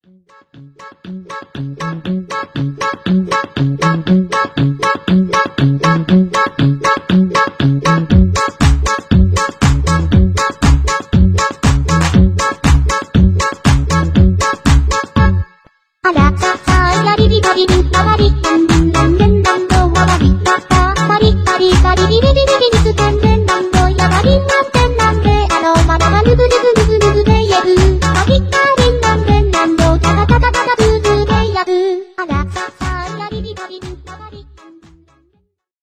あらささやりりがりりあわりんんんんんんんんんわわりたたパリパリガリリリリ